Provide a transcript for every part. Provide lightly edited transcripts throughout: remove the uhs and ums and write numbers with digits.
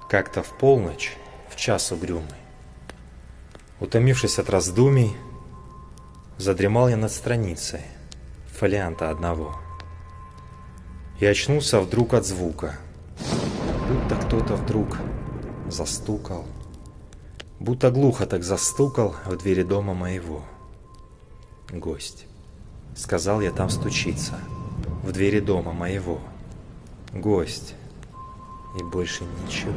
Как-то в полночь, в час угрюмый, утомившись от раздумий, задремал я над страницей фолианта одного и очнулся вдруг от звука, будто кто-то вдруг застукал, будто глухо так застукал в двери дома моего. Гость, сказал я, там стучится, в двери дома моего. Гость, и больше ничего.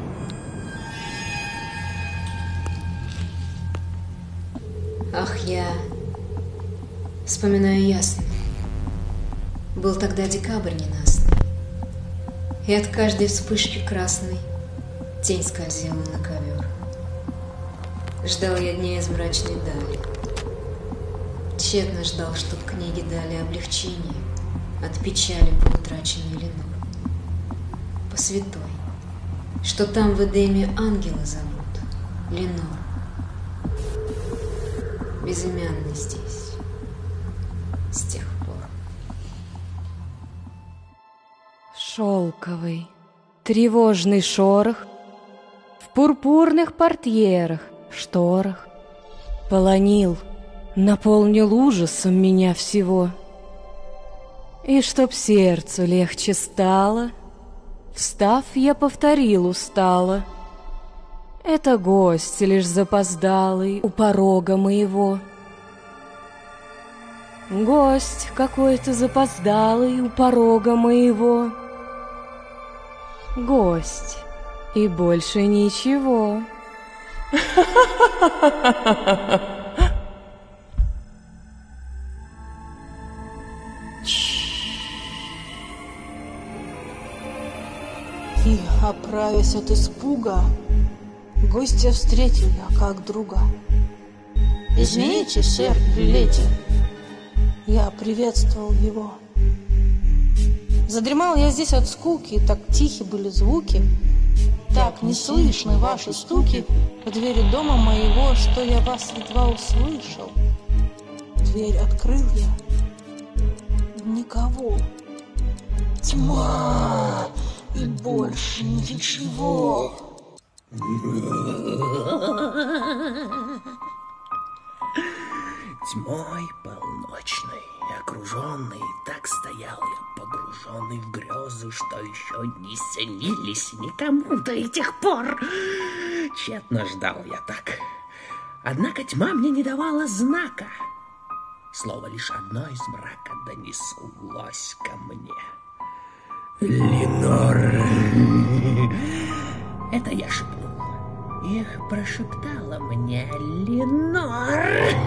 Ах, я вспоминаю ясно. Был тогда декабрь ненастный, и от каждой вспышки красной тень скользила на ковер. Ждал я дня из мрачной дали. Тщетно ждал, чтоб книги дали облегчение от печали по утраченной Ленор. По святой, что там в Эдеме ангелы зовут Ленор. Безымянный здесь с тех пор. Шелковый, тревожный шорох в пурпурных портьерах, шторах полонил, наполнил ужасом меня всего. И чтоб сердцу легче стало, встав, я повторил устало: это гость лишь запоздалый у порога моего. Гость какой-то запоздалый у порога моего. Гость, и больше ничего. И, оправясь от испуга, гостя встретил я как друга. «Извините, сэр, прилете». Я приветствовал его. Задремал я здесь от скуки, так тихи были звуки, так не слышны ваши стуки в двери дома моего, что я вас едва услышал. Дверь открыл я. Никого. Тьма, и больше ничего. Тьмой полночной, окруженный, так стоял я, погруженный в грезы, что еще не снились никому до этих пор. Тщетно ждал я так. Однако тьма мне не давала знака. Слово лишь одно из мрака донеслось ко мне. Ленор. Это я шепнул. Их прошептала мне Ленор.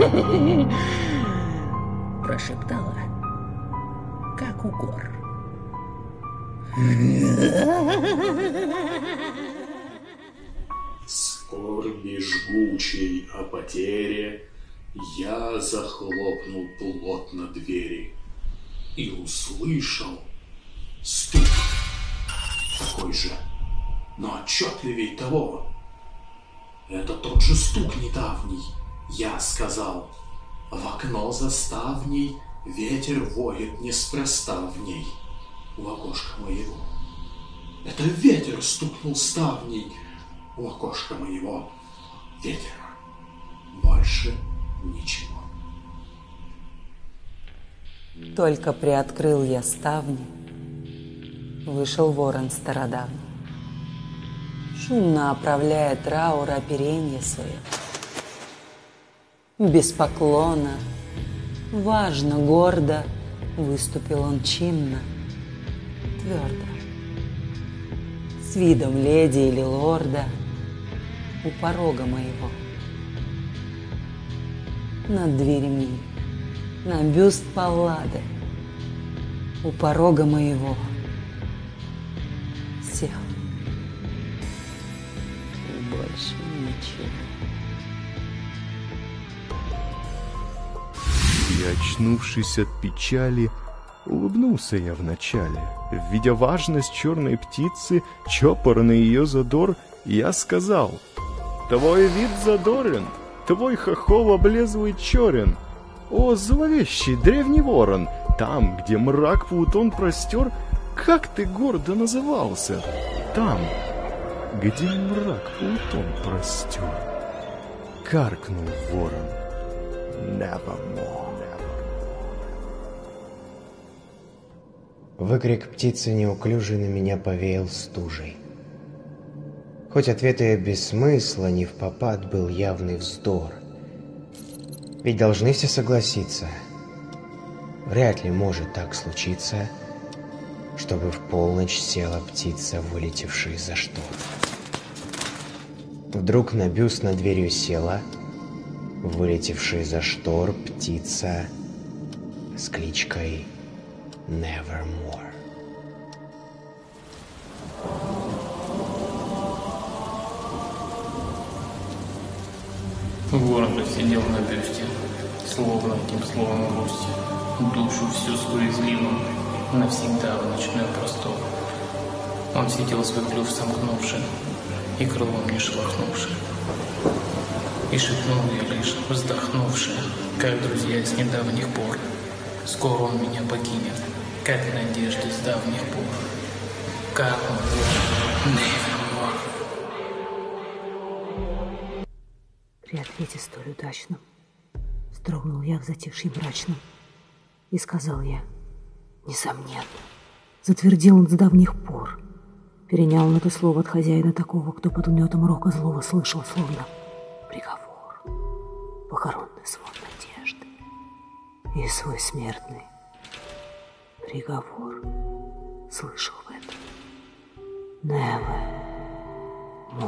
Прошептала, как у гор. Скорби жгучей о потере я захлопнул плотно двери и услышал стук, такой же, но отчетливей того. Это тот же стук недавний, я сказал. В окно за ставней ветер воет неспроста в ней у окошка моего. Это ветер стукнул ставней у окошка моего. Ветер. Больше ничего. Только приоткрыл я ставни, вышел ворон стародавний, шумно оправляя траур оперенье свое. Без поклона, важно, гордо выступил он чинно, твердо, с видом леди или лорда у порога моего. Над дверьми, на бюст Паллады у порога моего сел. И больше ничего. И, очнувшись от печали, улыбнулся я вначале. Видя важность черной птицы, чопорный ее задор, я сказал: «Твой вид задорен, твой хохол облезлый черен. О, зловещий древний ворон, там, где мрак Плутон простер, как ты гордо назывался? Там, где мрак Плутон простер. Каркнул ворон. Nevermore. Выкрик птицы неуклюже на меня повеял стужей. Хоть ответ ее без смысла, не впопад был явный вздор. Ведь должны все согласиться. Вряд ли может так случиться, чтобы в полночь села птица, вылетевшая из-за штор. Вдруг на бюст над дверью села, вылетевшая из-за штор птица с кличкой Nevermore. Ворон сидел на бюсте, словно одним словом грусти, душу всю свою изливом навсегда в ночной простор. Он сидел свой клюв сомкнувши и крылом не шелохнувши, и шепнул ей лишь, вздохнувши, как друзья с недавних пор: скоро он меня покинет, как надежды с давних пор. Как он Nevermore. При ответе столь удачном вздрогнул я в затишье мрачном, и сказал я: несомненно, затвердил он с давних пор. Перенял он это слово от хозяина такого, кто под гнетом рока злого слышал словно приговор, похоронный звон надежды и свой смертный приговор слышал в этом Nevermore.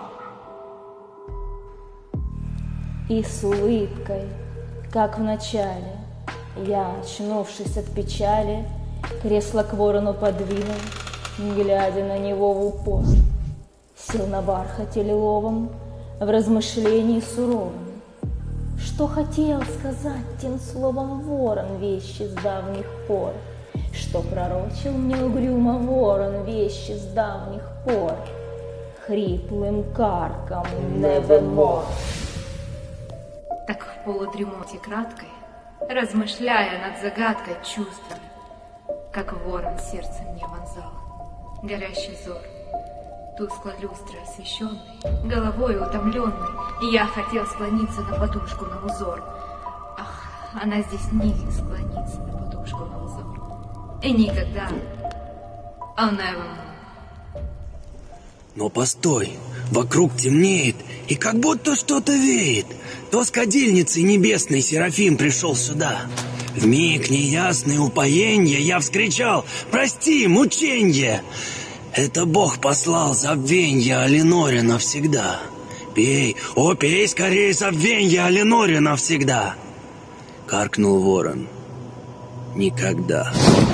И с улыбкой, как в начале, я, очнувшись от печали, кресло к ворону подвинул, глядя на него в упор. Сел на бархате лиловом, в размышлении суровом. Что хотел сказать тем словом ворон вещи с давних пор? Что пророчил мне угрюмо ворон вещи с давних пор? Хриплым карком Nevermore. Так в полудремоте краткой, размышляя над загадкой чувствами, как ворон сердце мне вонзал горящий взор, тускло люстрой освещенный, головой утомленный, я хотел склониться на подушку на узор. Ах, она здесь не склонится на подушку на узор. И никогда. Oh, nevermore. Но постой, вокруг темнеет, и как будто что-то веет. То с кадильницей небесной Серафим пришел сюда. Вмиг неясный упоенье я вскричал: прости, мученье! Это Бог послал забвенье о Леноре навсегда. Пей, о, пей скорее забвенье о Леноре навсегда. Каркнул ворон. Никогда.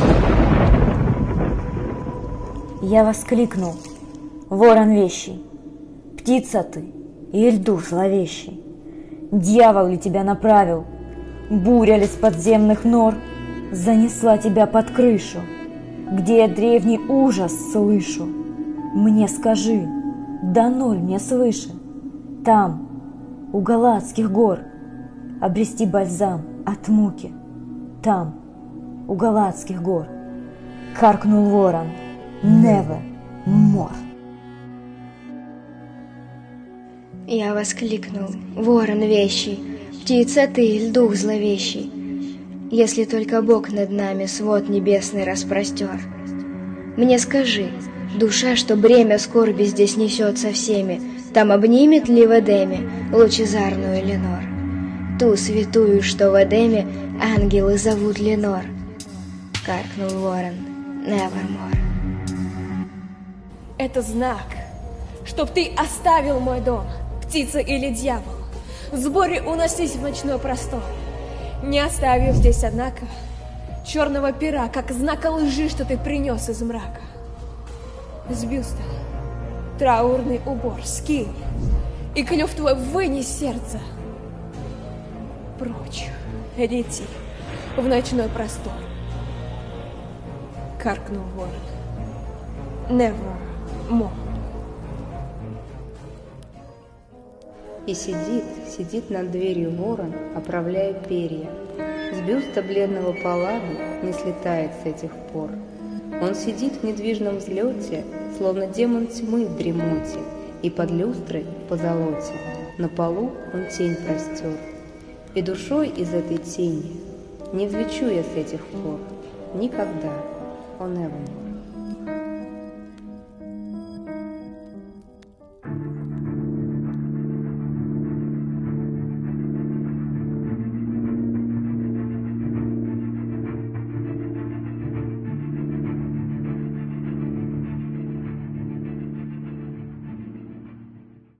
Я воскликнул: ворон вещий, птица ты или дух зловещий? Дьявол ли тебя направил? Буря ли с подземных нор занесла тебя под крышу, где я древний ужас слышу? Мне скажи, дано ли мне свыше там, у Галатских гор, обрести бальзам от муки? Там, у Галатских гор, каркнул ворон Nevermore. Я воскликнул: ворон вещий, птица ты или дух зловещий? Если только Бог над нами свод небесный распростер. Мне скажи, душа, что бремя скорби здесь несет со всеми, там обнимет ли в Эдеме лучезарную Ленор? Ту святую, что в Эдеме ангелы зовут Ленор. Каркнул ворон Nevermore. Это знак, чтоб ты оставил мой дом, птица или дьявол, в сборе уносись в ночной простор, не оставив здесь, однако, черного пера, как знака лжи, что ты принес из мрака. С бюста траурный убор скинь, и клюв твой вынес сердце. Прочь, лети в ночной простор. Каркнул ворон Nevermore. И сидит над дверью ворон, оправляя перья. С бюста бледного Паллады не слетает с этих пор. Он сидит в недвижном взлете, словно демон тьмы в дремоте, и под люстрой по золоте на полу он тень простер. И душой из этой тени не взлечу я с этих пор никогда, о nevermore.